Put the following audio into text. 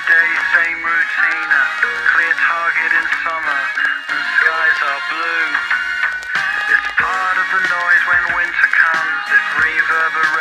day, same routine. Clear target in summer, and skies are blue. It's part of the noise when winter comes. It reverberates